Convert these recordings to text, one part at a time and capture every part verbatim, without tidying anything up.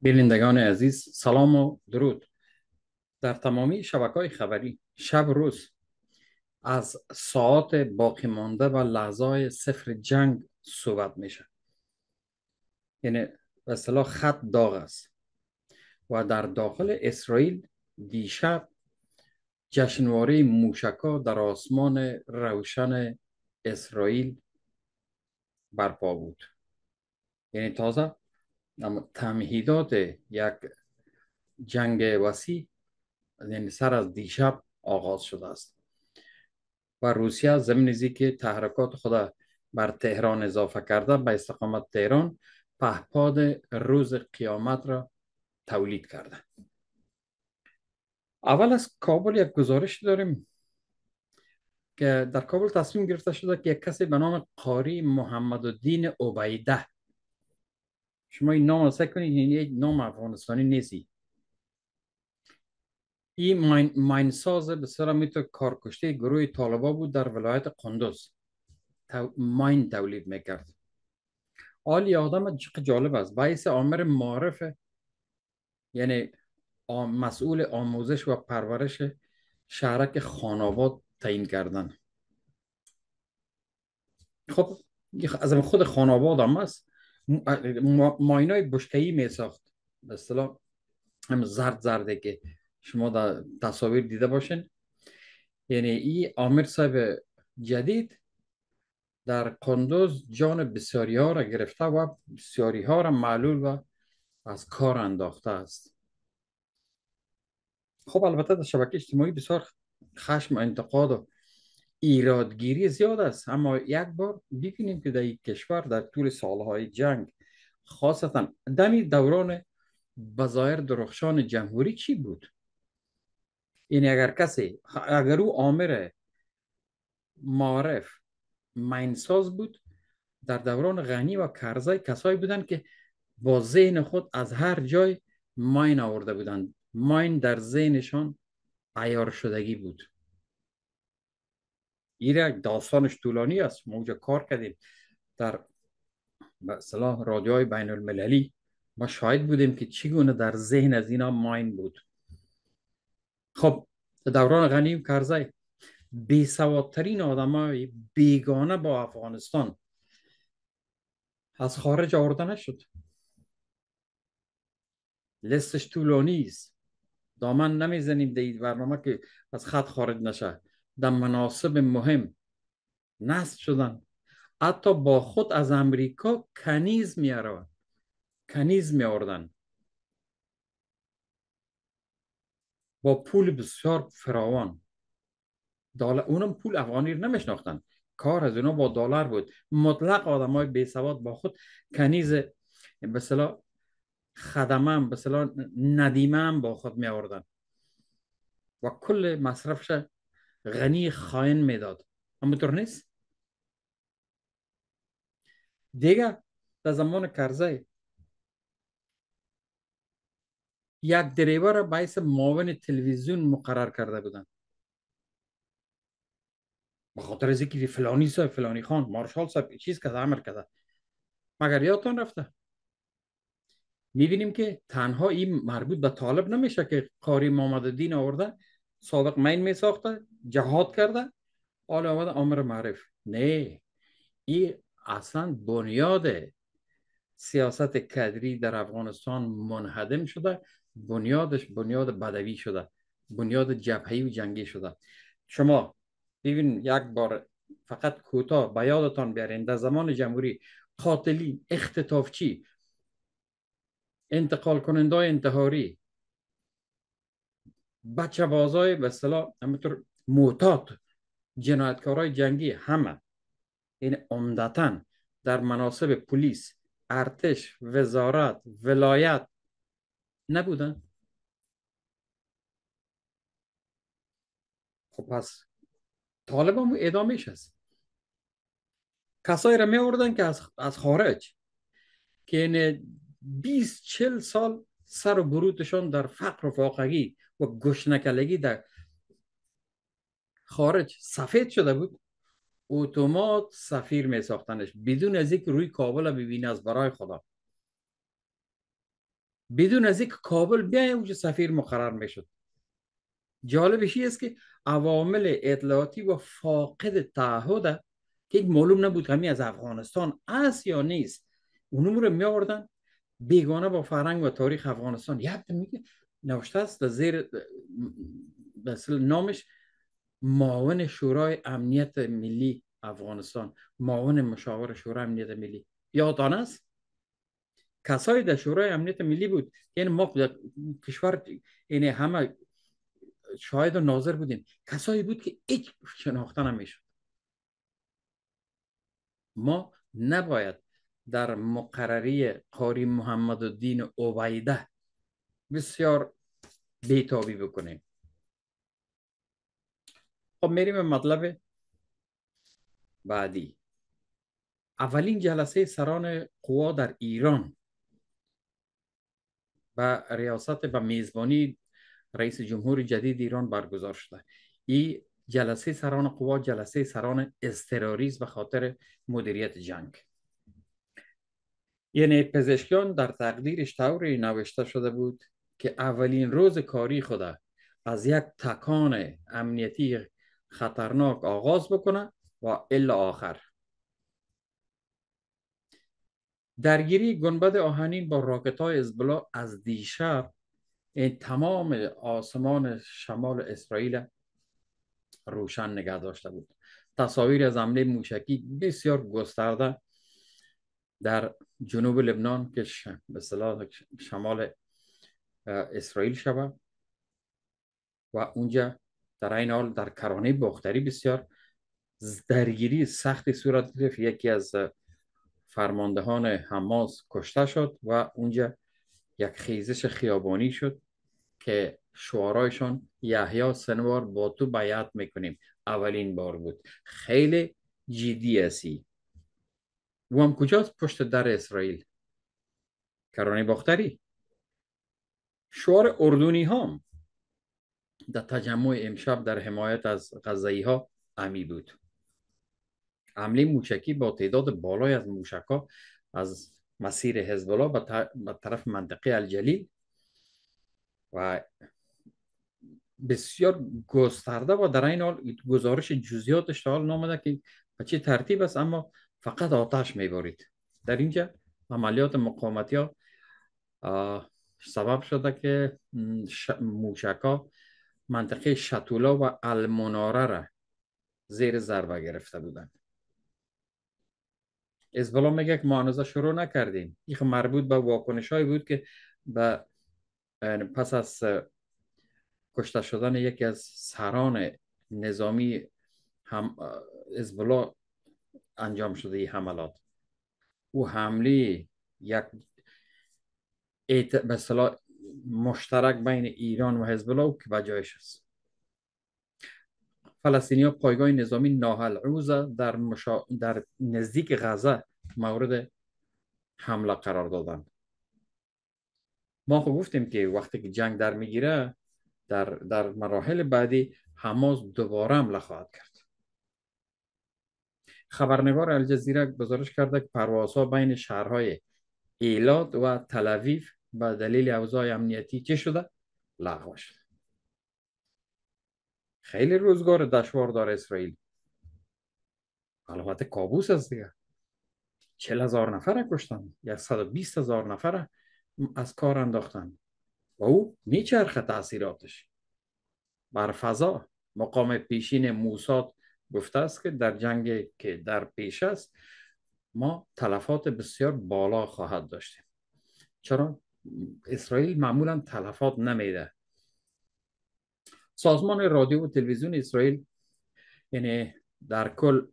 بینندگان عزیز، سلام و درود. در تمامی شبکه‌های خبری شب روز از ساعات باقی مانده و لحظات صفر جنگ صحبت میشه. یعنی به اصطلاح خط داغ است و در داخل اسرائیل دیشب جشنواره موشک‌ها در آسمان روشن اسرائیل برپا بود. یعنی تازه اما تمهیدات یک جنگ وسیع، یعنی سر از دیشب آغاز شده است و روسیه ضمن که تحرکات خود بر تهران اضافه کرده به استقامت تهران پهپاد روز قیامت را تولید کرده. اول از کابل یک گزارش داریم که در کابل تصمیم گرفته شده که یک کسی به نام قاری محمد الدین عبیده، شما این نام را کنید، این یک نام افغانستانی نیستی، این ماین, ماینساز به سر میتو کارکشته گروه طالبا بود در ولایت قندوز. تو ماین تولید میکرد. آلی آدم جالب است، باعث آمر معارف، یعنی آم- مسئول آموزش و پرورش شهرک خاناباد تعیین کردن. خب از خود خاناباد هم است. ما- ماینای بشکه‌ای می ساخت، به اصطلاح هم زرد زرده که شما در تصاویر دیده باشین. یعنی این آمر صاحب جدید در قندوز جان بسیاری ها را گرفته و بسیاری ها را معلول و از کار انداخته است. خب البته در شبکه اجتماعی بسیار خشم و انتقاد و ایرادگیری زیاد است، اما یک بار ببینیم که در این کشور در طول سالهای جنگ، خاصتا دمی دوران بظاهر درخشان جمهوری، چی بود؟ این اگر کسی، اگر او آمر معارف ماینساز بود، در دوران غنی و کرزی کسایی بودند که با ذهن خود از هر جای ماین آورده بودند. ماین در ذهنشان عیار شدگی بود. این یک داستانش طولانی است. ما اونجا کار کردیم در به اصطلاح رادیوهای بین المللی، ما شاهد بودیم که چگونه در ذهن از اینا ماین بود. خب دوران غنی و کرزی بی سوادترین آدمای بیگانه با افغانستان از خارج آورده نشد. لستش طولانی است، دامن نمیزنیم در این برنامه که از خط خارج نشه. در مناصب مهم نصب شدن، حتی با خود از امریکا کنیز میارن کنیز میآوردن با پول بسیار فراوان. دلار، اونم پول افغانی رو نمیشناختن، کار از اونا با دلار بود. مطلق آدم های بی سواد با خود کنیز، به اصطلاح خدمه هم، به اصطلاح ندیمه هم با خود می آوردن و کل مصرفش غنی خائن میداد. اما طور نیست دیگه. در زمان کرزی یک دریور را باعث معاون تلویزیون مقرر کرده بودن، به خاطر از اینکه فلانی صاحب، فلانی خان، مارشال صاحب چیز که امر کرده. مگر یادتان رفته؟ میبینیم که تنها این مربوط به طالب نمیشه که قاری محمد الدین آورده سابق مین میساخته، جهاد کرده، حالا آمده امر معرف. نه، این اصلا بنیاد سیاست کدری در افغانستان منهدم شده. بنیادش بنیاد بدوی شده، بنیاد جبهه‌ای و جنگی شده. شما ببین یک بار فقط کوتاه به یادتان بیارین، در زمان جمهوری قاتلی، اختطافچی، انتقال کننده انتحاری، بچه بازای به اصطلاح همینطور معتاد، جنایتکارای جنگی، همه این عمدتا در مناصب پلیس، ارتش، وزارت، ولایت نبودن. خب پس طالب هم ادامهش هست. کسایی را می آوردن که از, از خارج، که این بیست چل سال سر و بروتشان در فقر و فاقگی و گشنکلگی در خارج سفید شده بود، اتومات سفیر می ساختنش بدون از اینکه روی کابل ببینه. از برای خدا بدون از اینکه کابل بیاید اونجا سفیر مقرر میشد. جالبش این است که عوامل اطلاعاتی و فاقد تعهد که معلوم نبود همین از افغانستان است یا نیست، اونم رو می آوردن بیگانه با فرهنگ و تاریخ افغانستان. یک میگه نوشته است در زیر مثل نامش معاون شورای امنیت ملی افغانستان، معاون مشاور شورای امنیت ملی. یادتان است کسایی در شورای امنیت ملی بود، یعنی ما در کشور یعنی همه شاهد و ناظر بودیم، کسایی بود که هیچ شناخته نمیشد. ما نباید در مقرری قاری محمد الدین عبیده بسیار بیتابی بکنیم. خب میریم به مطلب بعدی. اولین جلسه سران قوا در ایران و ریاست و میزبانی رئیس جمهور جدید ایران برگزار شده. این جلسه سران قوا جلسه سران اضطراری به خاطر مدیریت جنگ. یعنی پزشکان در تقدیرش طوری نوشته شده بود که اولین روز کاری خود از یک تکان امنیتی خطرناک آغاز بکنه و الا آخر. درگیری گنبد آهنین با راکت‌های حزب‌الله از دیشب این تمام آسمان شمال اسرائیل روشن نگه داشته بود. تصاویر از حمله موشکی بسیار گسترده در جنوب لبنان که به اصطلاح شمال اسرائیل شود و اونجا در این حال در کرانه باختری بسیار درگیری سختی صورت گرفت. یکی از فرماندهان حماس کشته شد و اونجا یک خیزش خیابانی شد که شعارایشان یحیی سنوار با تو بیعت میکنیم. اولین بار بود. خیلی جدی هستی. و هم کجاست؟ پشت در اسرائیل، کرانه باختری. شعار اردنی هم در تجمع امشب در حمایت از غزه‌ای ها امی بود. حمله موشکی با تعداد بالای از موشک‌ها از مسیر حزب الله به طرف منطقه الجلیل و بسیار گسترده و در این حال گزارش جزئیاتش حال نامده که به چه ترتیب است، اما فقط آتش میبارید. در اینجا عملیات مقاومتی ها سبب شده که موشک‌ها منطقه شتولا و المناره را زیر ضربه گرفته بودند. حزب الله میگه که ما هنوز شروع نکردیم. این مربوط به واکنش‌هایی بود که به پس از کشته شدن یکی از سران نظامی هم حزب الله انجام شده این حملات. او حمله یک به اصطلاح مشترک بین ایران و حزب الله که بجایش است. فلسطینی‌ها پایگاه نظامی ناهل عوزه در, مشا... در نزدیک غزه مورد حمله قرار دادند. ما خب گفتیم که وقتی که جنگ در میگیره در, در مراحل بعدی حماس دوباره حمله خواهد کرد. خبرنگار الجزیره گزارش کرده که پروازها بین شهرهای ایلات و تل‌آویو به دلیل اوضاع امنیتی چه شده؟ لغو شده. خیلی روزگار دشوار داره اسرائیل. البته کابوس است دیگه. چهل هزار نفر کشتن، صد و بیست هزار نفر از کار انداختن و او میچرخه تاثیراتش بر فضا. مقام پیشین موساد گفته است که در جنگ که در پیش است ما تلفات بسیار بالا خواهد داشتیم. چرا؟ اسرائیل معمولا تلفات نمیده. سازمان رادیو و تلویزیون اسرائیل یعنی در کل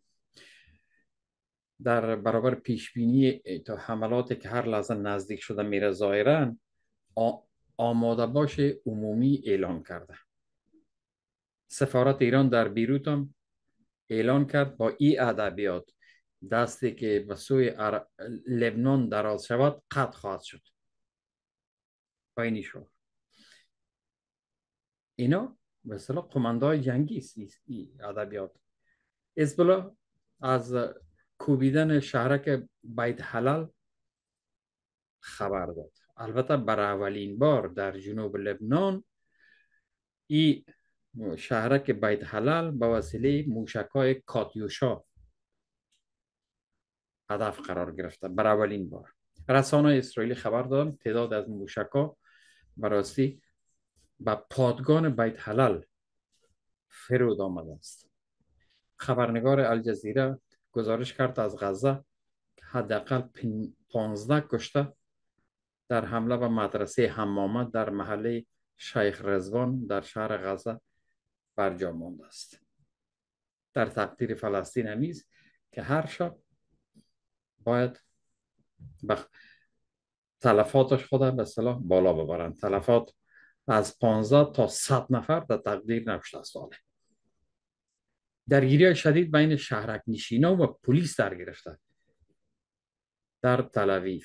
در برابر پیشبینی تا حملاتی که هر لحظه نزدیک شده میره ظاهرا آماده باش عمومی اعلان کرده. سفارت ایران در بیروت هم اعلان کرد با این ادبیات دستی که به سوی لبنان دراز شود قطع خواهد شد. با اینی شد اینا به اصطلاح قماندای جنگی است. ادبیات حزب الله از کوبیدن شهرک بیت حلال خبر داد. البته برای اولین بار در جنوب لبنان این شهرک بیت حلال به وسیله موشک‌های کاتیوشا هدف قرار گرفته. برای اولین بار رسانه اسرائیلی خبر دادن تعداد از موشک‌ها براستی به پادگان بیت حلال فرود آمده است. خبرنگار الجزیره گزارش کرد از غزه حداقل پانزده کشته در حمله به مدرسه حمامه در محله شیخ رضوان در شهر غزه برجا مانده است. در تقدیر فلسطین نیز که هر شب باید بخ... تلفاتش خود به اصطلاح بالا ببرند. تلفات از پانزده تا صد نفر در تقدیر نوشته ساله. درگیری شدید بین شهرک نشینا و پلیس در گرفته در تل آویو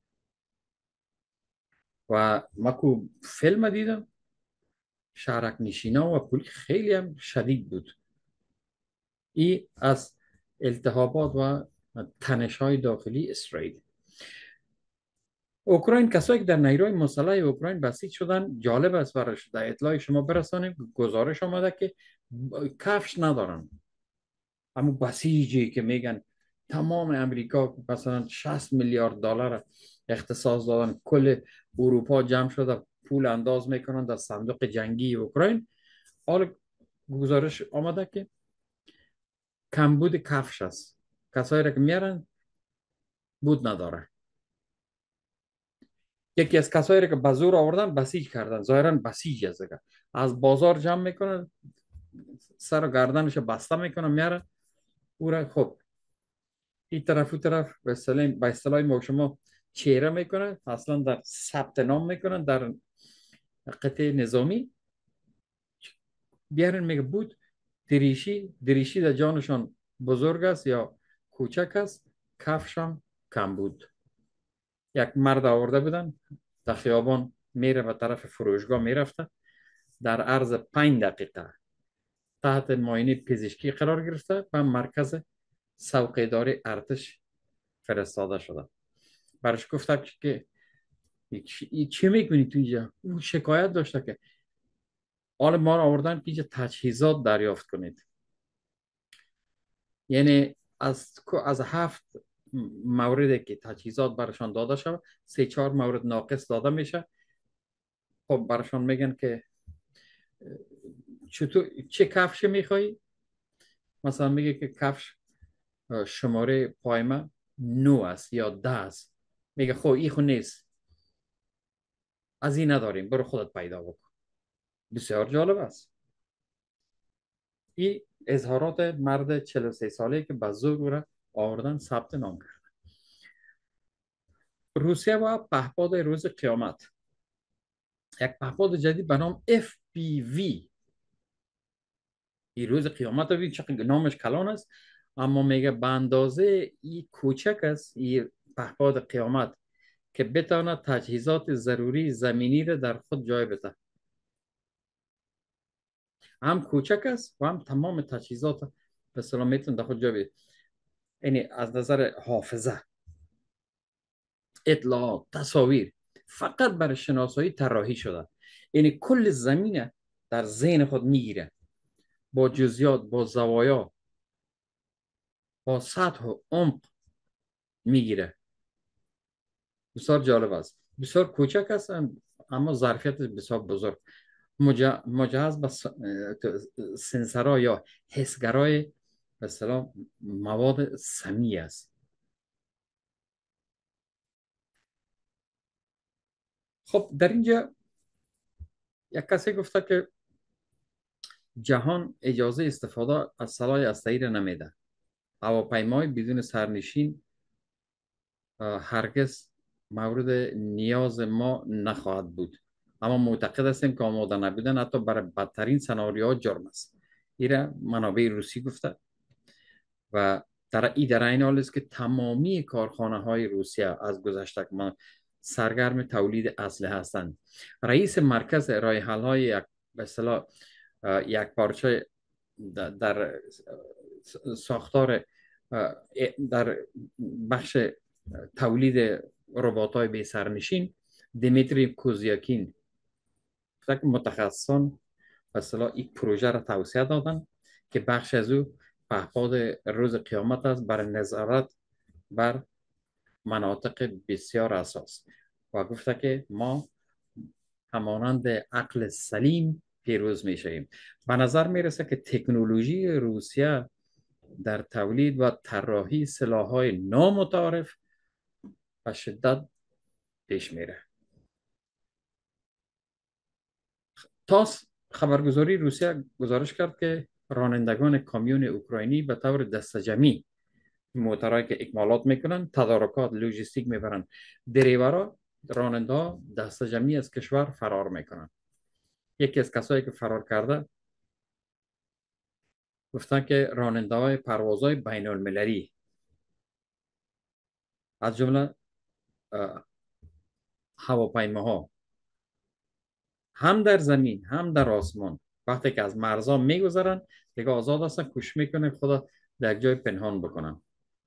و مکو فیلم دیدم شهرک نشینا و پلیس خیلی هم شدید بود. این از التهابات و تنش های داخلی اسرائیل. اوکراین، کسایی که در نیروی مسلح اوکراین بسیج شدن، جالب است برش در اطلاع شما برسانیم. گزارش آمده که کفش ندارن، اما بسیجی که میگن تمام امریکا مثلا شصت میلیارد دلار اختصاص دادن، کل اروپا جمع شده پول انداز میکنن در صندوق جنگی اوکراین. حالا گزارش آمده که کمبود کفش است. کسایی را که میارن بود نداره. یکی از کسایی را که به زور آوردن بسیج کردن، ظاهرا بسیج است، از بازار جمع میکنن، سر و گردنش بسته میکنن، میارن او را خب این طرف و طرف به اصطلاح به اصطلاح ما شما چهره میکنن، اصلا در ثبت نام میکنن در قطعه نظامی، بیارن میگه بود دریشی دریشی در جانشان بزرگ است یا کوچک است، کفشم کم بود. یک مرد آورده بودن در خیابان میره به طرف فروشگاه میرفته، در عرض پنج دقیقه تحت معاینه پزشکی قرار گرفته و مرکز سوقه‌داری ارتش فرستاده شده. برش گفتم که چی میکنی تو اینجا؟ اون شکایت داشته که حال ما را آوردن که اینجا تجهیزات دریافت کنید. یعنی از از هفت موردی که تجهیزات برشان داده شد، سه چهار مورد ناقص داده میشه. خب برشان میگن که چطور چه کفش میخوایی؟ مثلا میگه که کفش شماره پایمه نو است یا ده است. میگه خب این خو نیست، از این نداریم، برو خودت پیدا بکن. بسیار جالب است. این اظهارات مرد چهل و سه ساله که به زور را آوردن ثبت نام کرد. روسیه و پهپاد روز قیامت، یک پهپاد جدید به نام اف پی وی. این روز قیامت رو چقدر نامش کلان است، اما میگه به اندازه این کوچک است این پهپاد قیامت که بتواند تجهیزات ضروری زمینی را در خود جای بده. هم کوچک است و هم تمام تجهیزات به اصطلاح میتونه در خود جای بده. یعنی از نظر حافظه، اطلاعات، تصاویر فقط برای شناسایی طراحی شده. یعنی کل زمینه در ذهن خود میگیره، با جزئیات، با زوایا، با سطح و عمق میگیره. بسیار جالب است. بسیار کوچک است اما ظرفیت بسیار بزرگ. مجهز به سنسرها یا حسگرای به اصطلاح مواد سمی است. خب در اینجا یک کسی گفته که جهان اجازه استفاده از سلاح هسته‌ای را نمیده. هواپیمای بدون سرنشین هرگز مورد نیاز ما نخواهد بود، اما معتقد هستیم که آماده نبودن حتی برای بدترین سناریوها جرم است. این منابع روسی گفته و در این در این حال است که تمامی کارخانه های روسیه از گذشته سرگرم تولید اسلحه هستند. رئیس مرکز رای حل های یک به اصطلاح یک پارچه در ساختار در بخش تولید ربات‌های بی سرنشین دیمیتری کوزیاکین، که متخصصان به اصطلاح این پروژه را توسعه دادن که بخش از او پهپاد روز قیامت است برای نظارت بر مناطق بسیار اساس، و گفته که ما همانند عقل سلیم پیروز می شویم. به نظر می رسه که تکنولوژی روسیه در تولید و طراحی سلاح‌های نامتعارف به شدت پیش میره. تاس خبرگزاری روسیه گزارش کرد که رانندگان کامیون اوکراینی به طور دستجمعی موترهایی که اکمالات میکنن، تدارکات لوجستیک میبرن، دریورا راننده ها دستجمعی از کشور فرار میکنن. یکی از کسایی که فرار کرده گفتن که راننده های پروازهای بین المللی، از جمله هواپیماها، هم در زمین هم در آسمان، وقتی که از مرزها میگذرن دیگه آزاد هستن، کوشش میکنن خدا در جای پنهان بکنن.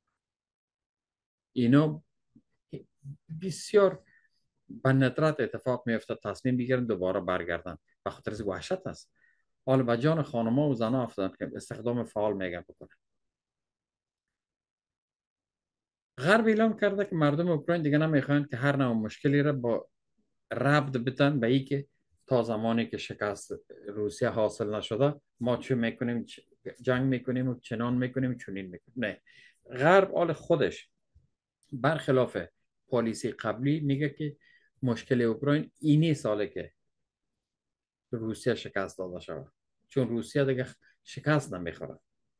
اینا بسیار به ندرت اتفاق میفته تصمیم بگیرن دوباره برگردن، به خاطر از وحشت است. حال به جان خانم‌ها و زنها افتادن که استخدام فعال میگن بکنن. غرب اعلام کرده که مردم اوکراین دیگه نمیخواین که هر نوع مشکلی را با ربط بتن به ای که تا زمانی که شکست روسیه حاصل نشده ما چه میکنیم، جنگ میکنیم و چنان میکنیم چنین میکنیم. نه، غرب حال خودش برخلاف پالیسی قبلی میگه که مشکل اوکراین اینی ساله که روسیه شکست داده شود، چون روسیه دیگه شکست نمیخوره.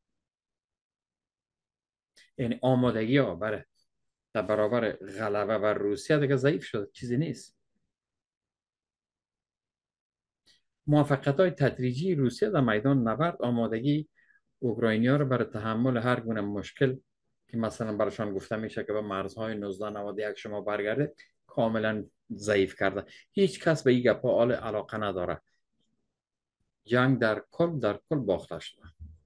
یعنی آمادگی ها برای در برابر غلبه بر روسیه دیگه ضعیف شده، چیزی نیست. موفقیت های تدریجی روسیه در میدان نبرد آمادگی اوکراینی ها رو برای تحمل هر گونه مشکل که مثلا برایشان گفته میشه که به مرزهای نوزده نود و یک شما برگرده کاملا ضعیف کرده. هیچ کس به این گپا حال علاقه نداره. جنگ در کل در کل باخته شده.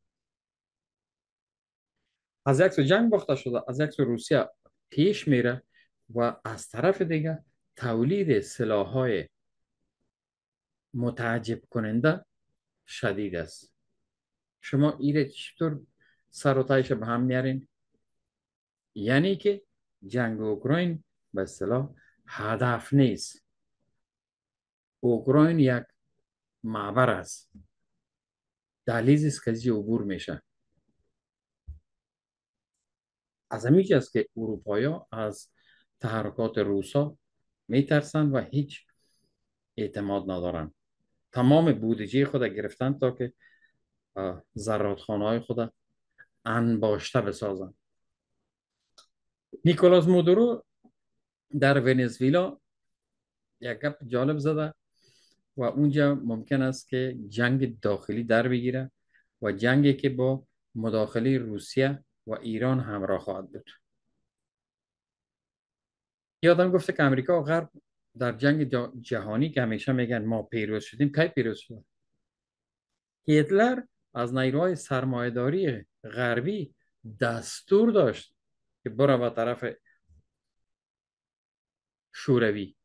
از یک سو جنگ باخته شده، از یک سو روسیه پیش میره و از طرف دیگه تولید سلاح‌های متعجب کننده شدید است. شما ایره چطور سر و تایش به هم میارین؟ یعنی که جنگ اوکراین به اصطلاح هدف نیست. اوکراین یک معبر است، دهلیزی است که از عبور میشه. از همین است که اروپایی از تحرکات روسا میترسند و هیچ اعتماد ندارن. تمام بودجه خود گرفتن تا که زرادخانه های خود انباشته بسازن. نیکولاس مودورو در ونزوئلا یک گپ جالب زده و اونجا ممکن است که جنگ داخلی در بگیره و جنگی که با مداخله روسیه و ایران همراه خواهد بود. یادم گفته که امریکا و غرب در جنگ جهانی که همیشه میگن ما پیروز شدیم، کی پیروز شدن؟ هیتلر از نیروهای سرمایه‌داری غربی دستور داشت که برو به طرف شوروی.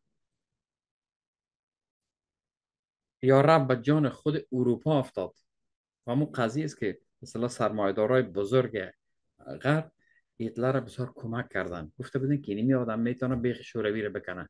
یا رب به جان خود اروپا افتاد. و همون قضیه است که مثلا سرمایه‌دارای بزرگ غرب هیتلر را بسیار کمک کردن، گفته بودن که اینمی آدم میتونه بیخ شوروی را بکنه.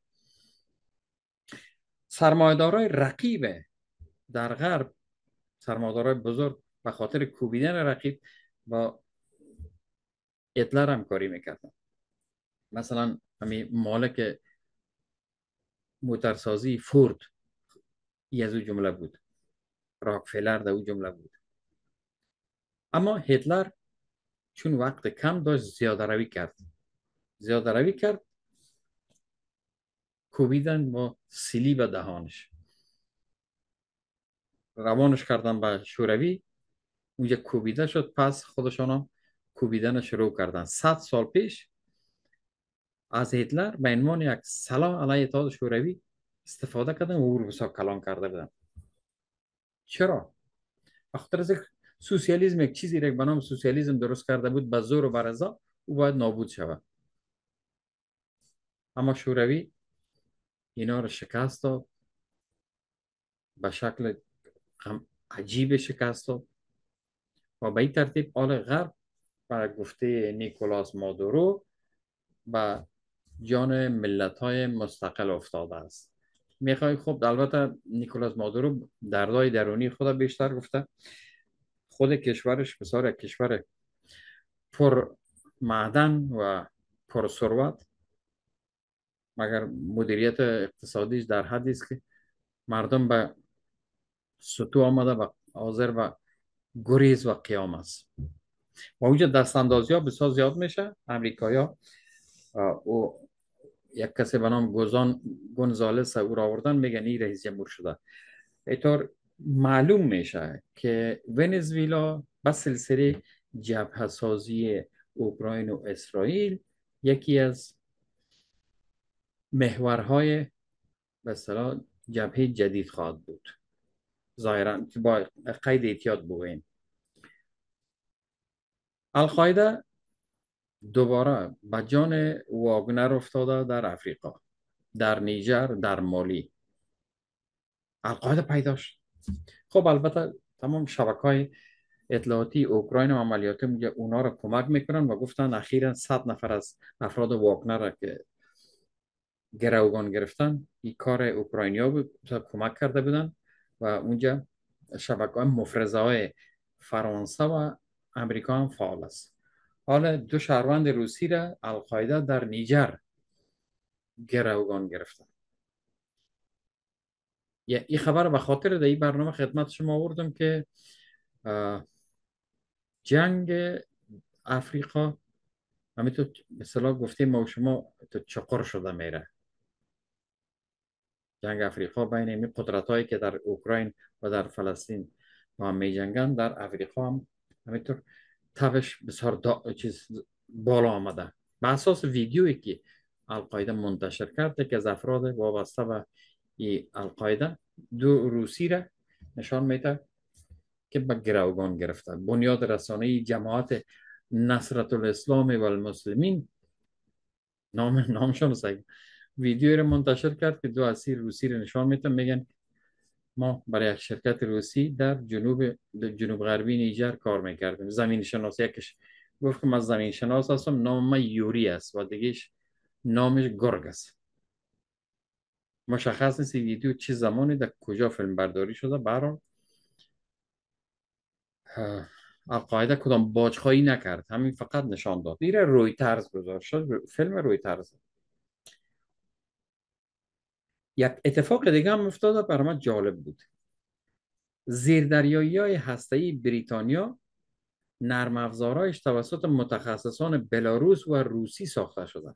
سرمایه‌دارای رقیب در غرب، سرمایه‌دارای بزرگ، به خاطر کوبیدن رقیب با هیتلر همکاری میکردن. مثلا همین مالک موترسازی فورد ای از او جمله بود، راکفلر در او جمله بود. اما هیتلر چون وقت کم داشت زیاده روی کرد زیاده روی کرد کوبیدن با سیلی به دهانش، روانش کردن به شوروی. اونجا کوبیده شد، پس خودشان کوبیدن شروع کردن. صد سال پیش از هیتلر به عنوان یک سلاح علیه اتحاد شوروی استفاده کردن و او رو بسیار کلان کرده بودن. چرا؟ بخاطر از سوسیالیسم یک چیزی را به نام سوسیالیسم درست کرده بود به زور و برزا، او باید نابود شود. اما شوروی اینا رو شکست داد، به شکل عجیب شکست داد و به این ترتیب آل غرب برای گفته نیکولاس مادورو به جان ملت های مستقل افتاده است. میخوای خب البته نیکولاس مادورو دردای درونی خود بیشتر گفته. خود کشورش بسیار یک کشور پر معدن و پر ثروت، مگر مدیریت اقتصادیش در حدی است که مردم به سطوح آمده و حاضر و گریز و قیام است. و اونجا دست اندازی ها بسیار زیاد میشه. امریکایا او یک کسی به نام گوزان گونزالس او را آوردن، میگن این رئیس جمهور شده. اینطور معلوم میشه که ونزوئلا به سلسله جبهه سازی اوکراین و اسرائیل یکی از محورهای به اصطلاح جبهه جدید خواهد بود. ظاهرا با قید احتیاط بگوییم. القاعده دوباره به جان واگنر افتاده در افریقا، در نیجر، در مالی. القاعده پیدا شد. خب البته تمام شبکه‌های اطلاعاتی اوکراین و عملیاتی میگه اونا رو کمک میکنن و گفتن اخیرا صد نفر از افراد واگنر را که گروگان گرفتن این کار اوکراینیا بود، کمک کرده بودن و اونجا شبکه‌های مفرزه های فرانسه و امریکا هم فعال است. حالا دو شهروند روسی را القاعده در نیجر گروگان گرفتن. یه این خبر به خاطر در این برنامه خدمت شما آوردم که جنگ افریقا همینطور مثلا گفتیم ما و شما تو چقر شده میره. جنگ افریقا بین این قدرت هایی که در اوکراین و در فلسطین با هم می جنگن، در افریقا هم همینطور تبش بسیار دا... چیز بالا آمده. به اساس ویدیویی که القاعده منتشر کرده که از افراد وابسته به القاعده دو روسی را نشان میده که به گروگان گرفتن. بنیاد رسانه جماعت نصرت الاسلام و المسلمین نام نامشون سگ ویدیو رو منتشر کرد که دو اسیر روسی رو نشان میده، میگن ما برای یک شرکت روسی در جنوب جنوب غربی نیجر کار میکردیم. زمین شناس یکش گفت که من زمین شناس هستم، نام من یوری است و دیگهش نامش گرگ است. مشخص نیست ویدیو چه زمانی در کجا فیلم برداری شده. برای القاعده کدام باجخواهی نکرد، همین فقط نشان داد. این روی ترز گذاشت شد، فیلم روی ترز. یک اتفاق دیگه هم افتاده برای من جالب بود. زیردریایی های هسته‌ای بریتانیا نرم افزارهایش توسط متخصصان بلاروس و روسی ساخته شده.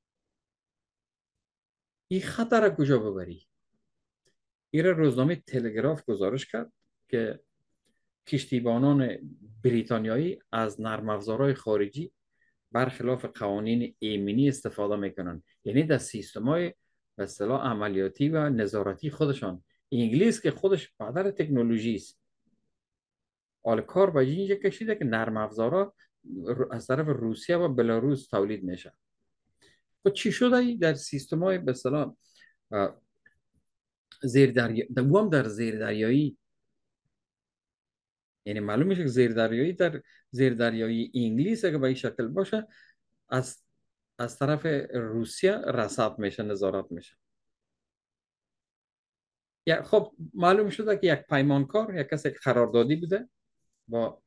این خطر کجا ببری؟ این روزنامه تلگراف گزارش کرد که کشتیبانان بریتانیایی از نرم افزارهای خارجی برخلاف قوانین ایمنی استفاده میکنن. یعنی در سیستم‌های به اصطلاح عملیاتی و نظارتی خودشان. انگلیس که خودش پدر تکنولوژی است، حال کار به اینجا کشیده که نرم افزارها از طرف روسیه و بلاروس تولید میشه. خب چی شده در سیستم‌های به اصطلاح زیر دریا دوام در زیر دریایی؟ یعنی معلوم میشه که زیر دریایی در زیر دریایی انگلیس اگه به این شکل باشه، از از طرف روسیه رصد میشه، نظارت میشه. یا خب معلوم شده که یک پیمانکار، یک کسی که قراردادی بوده با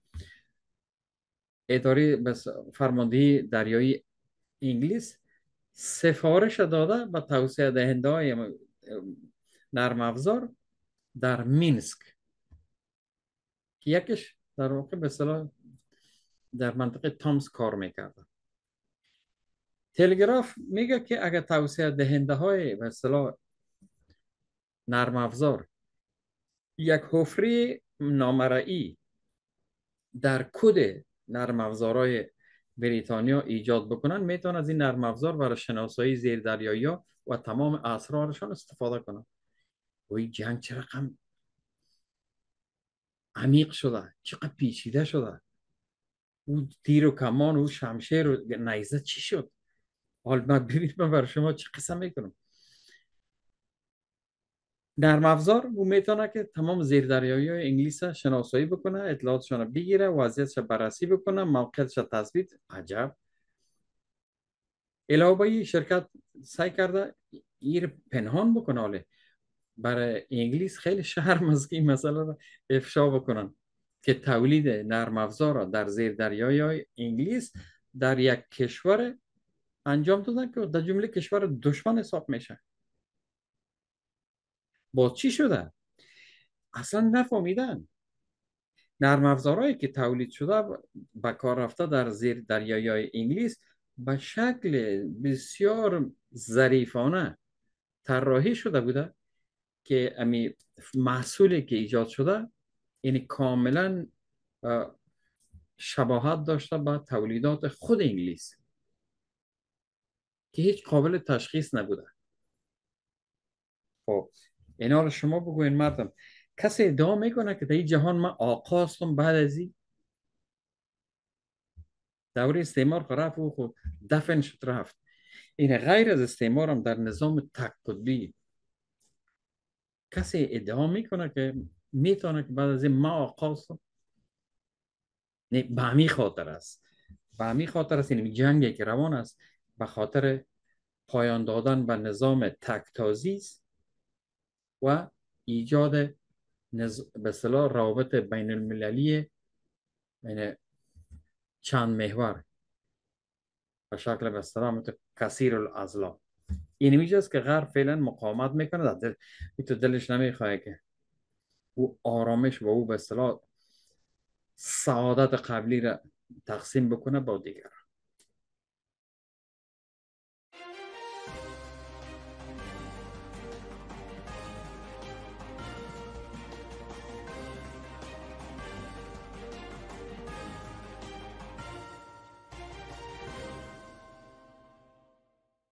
اداره بس فرماندهی دریایی انگلیس، سفارش داده به توسعه دهنده های نرم افزار در مینسک که یکش در واقع به اصطلاح در منطقه تامس کار میکرده. تلگراف میگه که اگر توسعه دهنده های به اصطلاح نرم افزار یک حفره نامرئی در کد نرم افزارهای بریتانیا ایجاد بکنن، میتونن از این نرم افزار برای شناسایی زیردریایی ها و تمام اسرارشان استفاده کنن. و این جنگ چه رقم عمیق شده، چقدر پیچیده شده. او تیر و کمان و شمشیر و نیزه چی شد؟ حال من ببینید من برای شما چه قسم میکنم. نرم افزار او میتونه که تمام زیردریایی های انگلیس را شناسایی بکنه، اطلاعاتشان را بگیره، وضعیتش را بررسی بکنه، موقعیتش را تثبیت. عجب. علاوه بر این شرکت سعی کرده ایر پنهان بکنه، حاله برای انگلیس خیلی شرم است که این مسئله را افشا بکنن که تولید نرم افزار را در زیر دریایی های انگلیس در یک کشور انجام دادن که در جمله کشور دشمن حساب میشه. با چی شده؟ اصلا نفهمیدن. نرم افزارهایی که تولید شده به کار رفته در زیر دریایی های انگلیس به شکل بسیار ظریفانه طراحی شده بوده که امی محصولی که ایجاد شده یعنی کاملا شباهت داشته به تولیدات خود انگلیس که هیچ قابل تشخیص نبوده. خب اینا رو شما بگوین مردم، کسی ادعا میکنه که در این جهان من آقا هستم بعد از این دوره استعمار رفت و خود دفن شد رفت. این غیر از استعمار هم در نظام تک قطبی کسی ادعا میکنه که میتونه که بعد از این ما آقا هستم؟ نه، به همین خاطر است. به همین خاطر است این جنگی که روان است به خاطر پایان دادن به نظام تکتازی است و ایجاد نز... به اصطلاح روابط بین المللی یعنی چند محور به شکل به اصطلاح کثیر الاضلاع. این میجاست که غرب فعلا مقاومت میکنه، در دل تو دلش نمیخواه که او آرامش و او به اصطلاح سعادت قبلی را تقسیم بکنه با دیگر.